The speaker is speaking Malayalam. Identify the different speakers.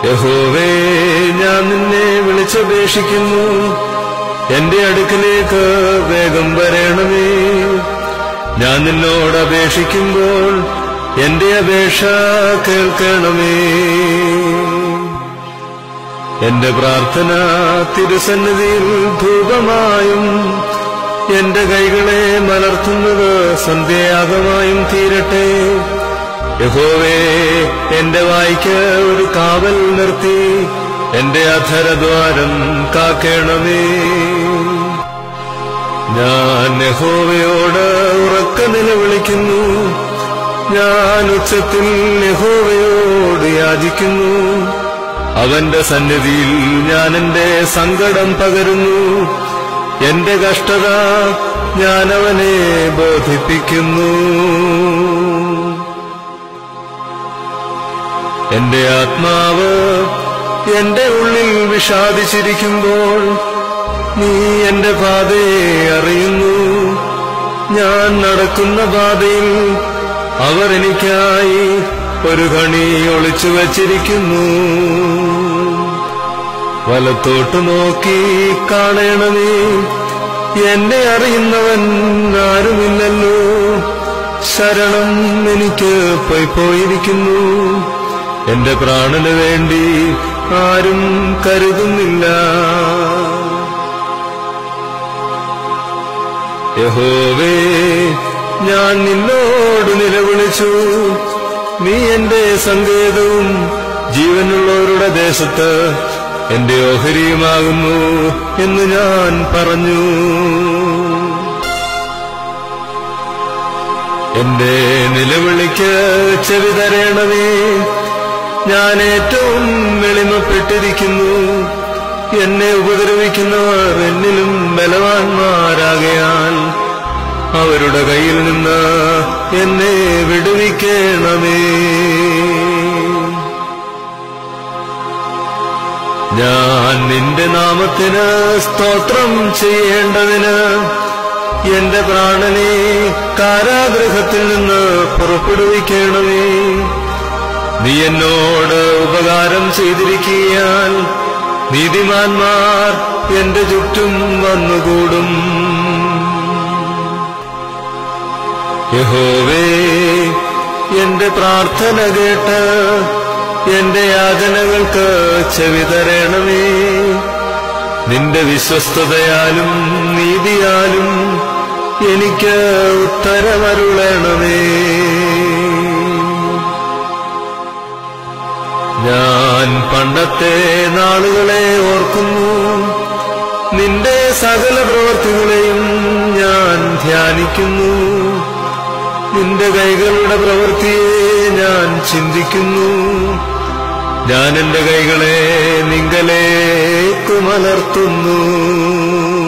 Speaker 1: യഹോവേ, ഞാൻ നിന്നെ വിളിച്ചപേക്ഷിക്കുന്നു, എന്റെ അടുക്കലേക്ക് വേഗം വരണമേ. ഞാൻ നിന്നോട് അപേക്ഷിക്കുമ്പോൾ എന്റെ അപേക്ഷ കേൾക്കണമേ. എന്റെ പ്രാർത്ഥന തിരുസന്നിധിയിൽ ധൂപമായും എന്റെ കൈകളെ മലർത്തുന്നത് സന്ധ്യായാഗമായും തീരട്ടെ. യഹോവേ, എന്റെ വായ്ക്ക് ഒരു കാവൽ നിർത്തി എന്റെ അധരദ്വാരം കാക്കണമേ. ഞാൻ യഹോവയോട് ഉറക്ക നിലവിളിക്കുന്നു, ഞാൻ ഉച്ചത്തിൽ യഹോവയോട് യാചിക്കുന്നു. അവന്റെ സന്നിധിയിൽ ഞാൻ എന്റെ സങ്കടം പകരുന്നു, എന്റെ കഷ്ടത ഞാൻ അവനെ ബോധിപ്പിക്കുന്നു. എന്റെ ആത്മാവ് എന്റെ ഉള്ളിൽ വിഷാദിച്ചിരിക്കുമ്പോൾ നീ എന്റെ പാതയെ അറിയുന്നു. ഞാൻ നടക്കുന്ന പാതയിൽ അവർ എനിക്കായി ഒരു കണി ഒളിച്ചു വച്ചിരിക്കുന്നു. വലത്തോട്ട് നോക്കി കാണണമേ, എന്നെ അറിയുന്നവൻ ആരുമില്ലല്ലോ. ശരണം എനിക്ക് പോയിരിക്കുന്നു, എന്റെ പ്രാണന് വേണ്ടി ആരും കരുതുന്നില്ല. യഹോവേ, ഞാൻ നിന്നോട് നിലവിളിച്ചു, നീ എന്റെ സങ്കേതവും ജീവനുള്ളവരുടെ ദേശത്ത് എന്റെ ഓഹരിയുമാകുന്നു എന്ന് ഞാൻ പറഞ്ഞു. എന്റെ നിലവിളിക്ക് ചെവി തരണമേ, ഞാൻ ഏറ്റവും എളിമപ്പെട്ടിരിക്കുന്നു. എന്നെ ഉപദ്രവിക്കുന്നവർ എന്നിലും ബലവാന്മാരാകയാൽ അവരുടെ കയ്യിൽ നിന്ന് എന്നെ വിടുവിക്കണമേ. ഞാൻ നിന്റെ നാമത്തിന് സ്തോത്രം ചെയ്യേണ്ടതിന് എന്റെ പ്രാണനെ കാരാഗൃഹത്തിൽ നിന്ന് പുറപ്പെടുവിക്കണമേ. നീ എന്നോട് ഉപകാരം ചെയ്തിരിക്കാൻ നീതിമാന്മാർ എന്റെ ചുറ്റും വന്നുകൂടും. യഹോവേ, എന്റെ പ്രാർത്ഥന കേട്ട് എന്റെ യാചനകൾക്ക് ചെവി തരണമേ. നിന്റെ വിശ്വസ്തതയാലും നീതിയാലും എനിക്ക് ഉത്തരമരുളണമേ. ഞാൻ പണ്ടത്തെ നാളുകളെ ഓർക്കുന്നു, നിന്റെ സകല പ്രവൃത്തികളെയും ഞാൻ ധ്യാനിക്കുന്നു. നിന്റെ കൈകളുടെ പ്രവൃത്തിയെ ഞാൻ ചിന്തിക്കുന്നു. ഞാൻ എന്റെ കൈകളെ നിങ്കലേക്ക് മലർത്തുന്നു.